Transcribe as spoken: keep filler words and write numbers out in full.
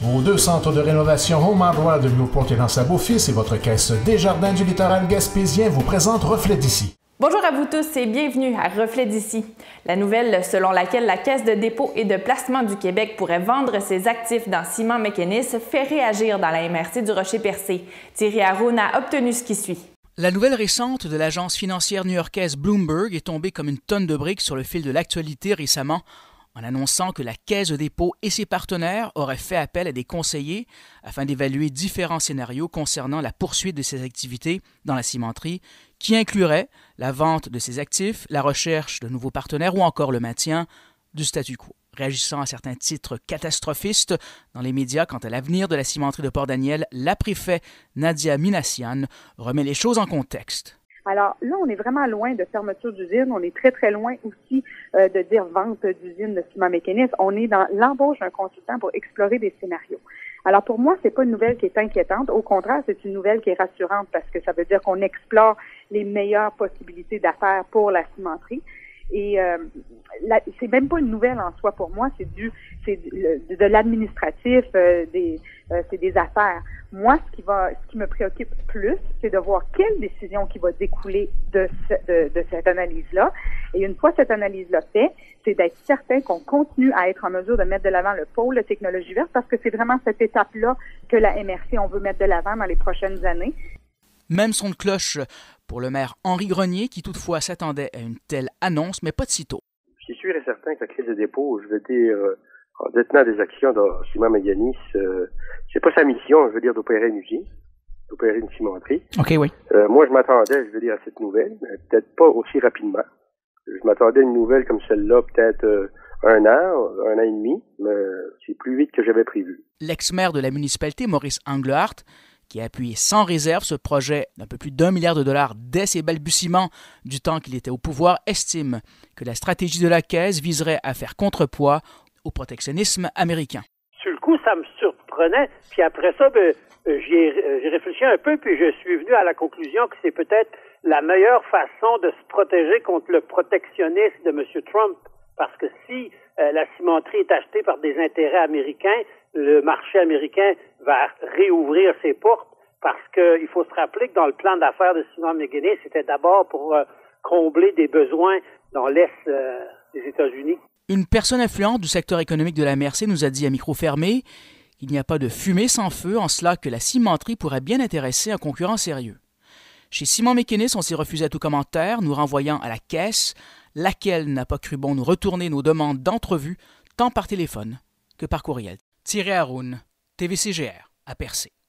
Vos deux centres de rénovation Home Hardware de Newport et dans Sabot-Fils et votre caisse Desjardins du littoral gaspésien vous présentent Reflet d'ici. Bonjour à vous tous et bienvenue à Reflet d'ici. La nouvelle selon laquelle la Caisse de dépôt et de placement du Québec pourrait vendre ses actifs dans Ciment Mécanis fait réagir dans la M R C du Rocher-Percé. Thierry Haroun a obtenu ce qui suit. La nouvelle récente de l'agence financière new-yorkaise Bloomberg est tombée comme une tonne de briques sur le fil de l'actualité récemment en annonçant que la Caisse de dépôt et ses partenaires auraient fait appel à des conseillers afin d'évaluer différents scénarios concernant la poursuite de ses activités dans la cimenterie, qui incluraient la vente de ses actifs, la recherche de nouveaux partenaires ou encore le maintien du statu quo. Réagissant à certains titres catastrophistes dans les médias quant à l'avenir de la cimenterie de Port-Daniel, la préfet Nadia Minassian remet les choses en contexte. Alors là, on est vraiment loin de fermeture d'usine. On est très, très loin aussi euh, de dire vente d'usine de Ciment Mécanis. On est dans l'embauche d'un consultant pour explorer des scénarios. Alors pour moi, c'est pas une nouvelle qui est inquiétante. Au contraire, c'est une nouvelle qui est rassurante parce que ça veut dire qu'on explore les meilleures possibilités d'affaires pour la cimenterie. Et euh, la, c'est même pas une nouvelle en soi pour moi, c'est du c'est de, de l'administratif, euh, des euh, c'est des affaires. Moi, ce qui va ce qui me préoccupe plus, c'est de voir quelle décision qui va découler de, ce, de, de cette analyse-là. Et une fois cette analyse-là faite, c'est d'être certain qu'on continue à être en mesure de mettre de l'avant le pôle de technologie verte parce que c'est vraiment cette étape-là que la M R C, on veut mettre de l'avant dans les prochaines années. Même son de cloche pour le maire Henri Grenier, qui toutefois s'attendait à une telle annonce, mais pas de sitôt. Je suis sûr et certain que la Caisse de dépôt, je veux dire, euh, en détenant des actions dans Ciment Mécanis, euh, c'est pas sa mission, je veux dire, d'opérer une usine, d'opérer une cimenterie. OK, oui. Euh, moi, je m'attendais, je veux dire, à cette nouvelle, mais peut-être pas aussi rapidement. Je m'attendais à une nouvelle comme celle-là, peut-être euh, un an, un an et demi, mais c'est plus vite que j'avais prévu. L'ex-maire de la municipalité, Maurice Englehart, qui a appuyé sans réserve ce projet d'un peu plus d'un milliard de dollars dès ses balbutiements du temps qu'il était au pouvoir, estime que la stratégie de la Caisse viserait à faire contrepoids au protectionnisme américain. Sur le coup, ça me surprenait. Puis après ça, ben, j'y ai, j'ai réfléchi un peu, puis je suis venu à la conclusion que c'est peut-être la meilleure façon de se protéger contre le protectionnisme de M. Trump. Parce que si euh, la cimenterie est achetée par des intérêts américains, le marché américain va réouvrir ses portes parce qu'il faut se rappeler que dans le plan d'affaires de Ciment Mécanis, c'était d'abord pour euh, combler des besoins dans l'Est euh, des États-Unis. Une personne influente du secteur économique de la M R C nous a dit à micro fermé qu'il n'y a pas de fumée sans feu, en cela que la cimenterie pourrait bien intéresser un concurrent sérieux. Chez Ciment Mécanis, on s'est refusé à tout commentaire, nous renvoyant à la Caisse, laquelle n'a pas cru bon nous retourner nos demandes d'entrevue, tant par téléphone que par courriel. Thierry Haroun, T V C G R, à Percé.